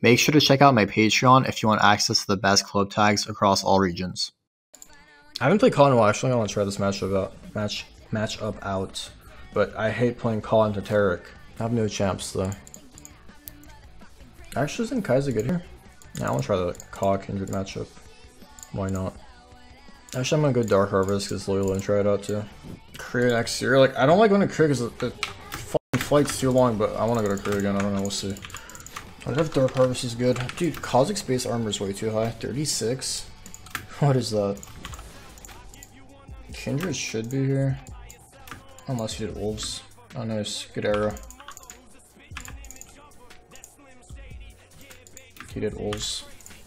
Make sure to check out my Patreon if you want access to the best club tags across all regions. I haven't played Colin in a while. Actually, I want to try this matchup out. But I hate playing Colin to Taric. I have no champs though. Actually, isn't Kai'Sa good here? Yeah, I want to try the Kaw Kindred matchup. Why not? Actually, I'm gonna go Dark Harvest because Loyola and try it out too. Korea next year. Like, I don't like going to Korea because the fucking flight's too long, but I want to go to Korea again. I don't know. We'll see. I don't know if Dark Harvest is good. Dude, Kha'Zix base armor is way too high. 36? What is that? Kindred should be here. Unless he did Wolves. Oh, nice. Good arrow. He did Wolves.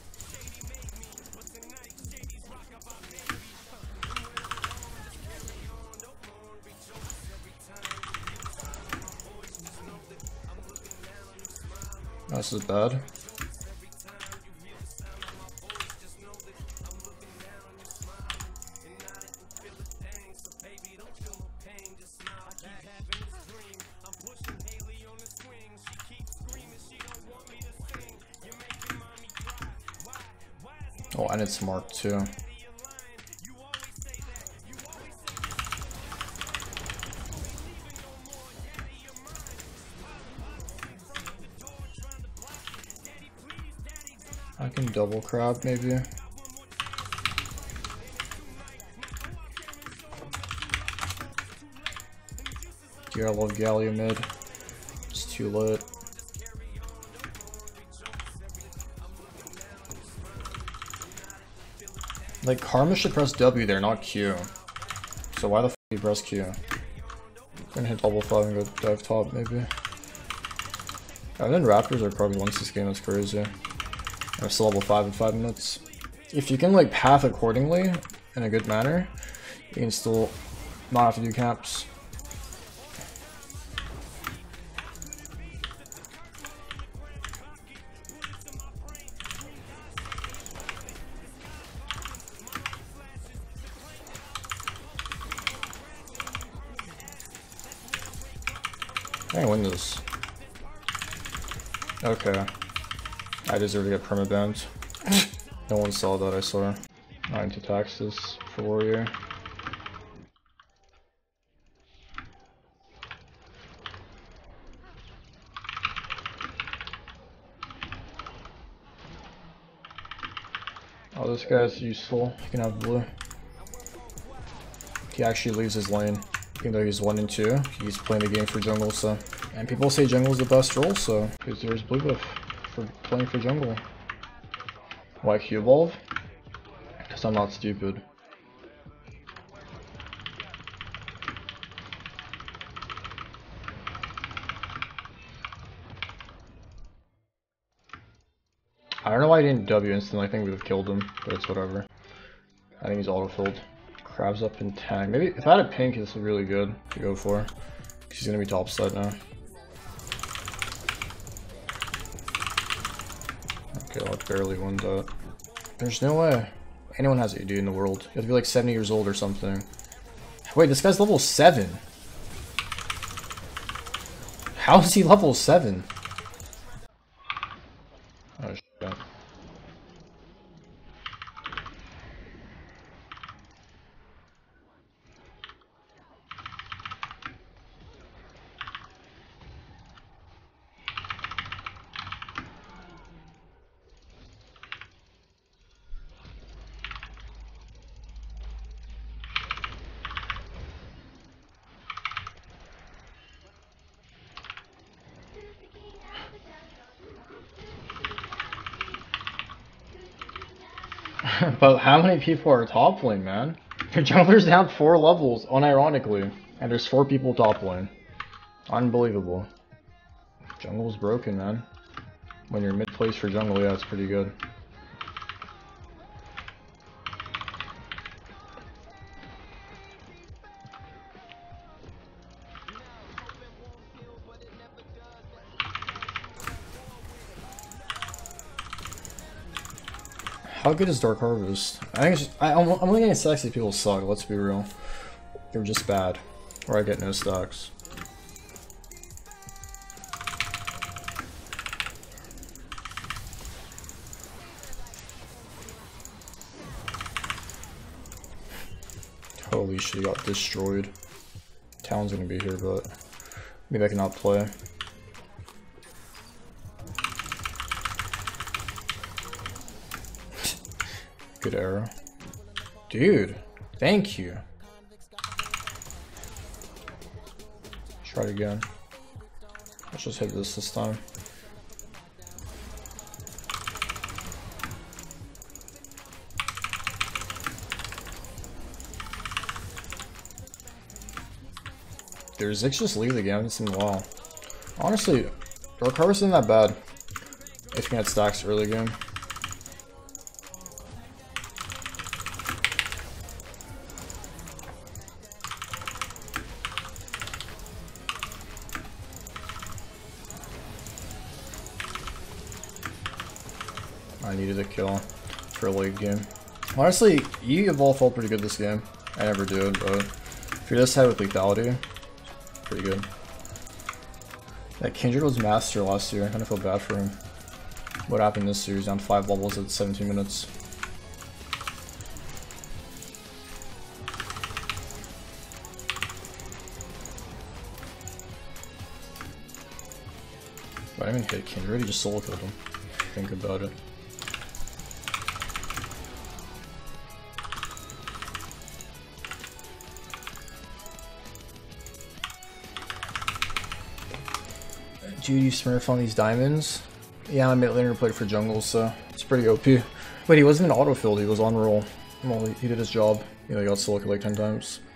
This is bad. Oh, and it's Mark too. I can double crab maybe. Dude, I love Galio mid. It's too lit. Like, Karma should press W there, not Q. So why the f do you press Q? I'm gonna hit double 5 and go dive top maybe. And then Raptors are probably once this game, that's crazy. I'm still level 5 in 5 minutes. If you can like path accordingly in a good manner, you can still not have to do camps. I can win this. Okay. I deserve to get permabanned. No one saw that, I saw. 9 to taxes for warrior. Oh, this guy's useful. He can have blue. He actually leaves his lane. Even though he's 1 and 2, he's playing the game for jungle, so. And people say jungle's the best role, so. Because there's blue buff for playing for jungle. Why Q evolve? Because I'm not stupid. I don't know why I didn't W instantly. I think we would have killed him, but it's whatever. I think he's auto-filled. Crab's up in tag. Maybe if I had a pink, this would be really good to go for. He's gonna be topside now. Okay, I barely won that. There's no way anyone has AD in the world. You have to be like 70 years old or something. Wait, this guy's level 7. How is he level 7? Oh shit. But how many people are top lane, man? Your jungler's down 4 levels, unironically. And there's 4 people top lane. Unbelievable. Jungle's broken, man. When you're mid-place for jungle, yeah, it's pretty good. How good is Dark Harvest? I think it's just, I'm only getting stacks if people suck, let's be real. They're just bad. Or I get no stacks. Holy shit, he got destroyed. Town's gonna be here, but maybe I cannot play. Good arrow. Dude, thank you. Try it again. Let's just hit this time. Dude, Ziggs just leave the game, I haven't seen in a while. Honestly, Dark Harvest isn't that bad if you can get stacks early game. I needed a kill for a late game. Honestly, you evolve felt pretty good this game. I never do, but if you're this high with lethality, pretty good. That Kindred was master last year. I kind of feel bad for him. What happened this series? Down 5 bubbles at 17 minutes. I didn't even hit Kindred, he just solo killed him. Think about it. Dude, you smurf on these diamonds? Yeah, my mid laner played for jungle, so it's pretty OP. Wait, he wasn't even auto-filled, he was on roll. Well, he did his job. You know, he got solo like 10 times.